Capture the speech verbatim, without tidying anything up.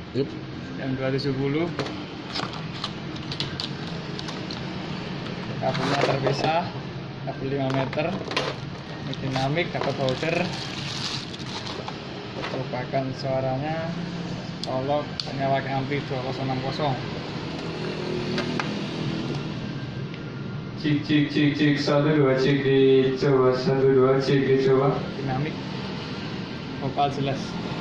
Yep. Yang dua ratus tujuh puluh. Kabelnya terpisah, kabel lima meter, ini dinamik, dapat holder. Merupakan suaranya kalau hanya pakai ampli dua nol enam nol. Cik cik cik cik satu dua cik dicoba satu dua cik dicoba. Dinamik, vokal jelas.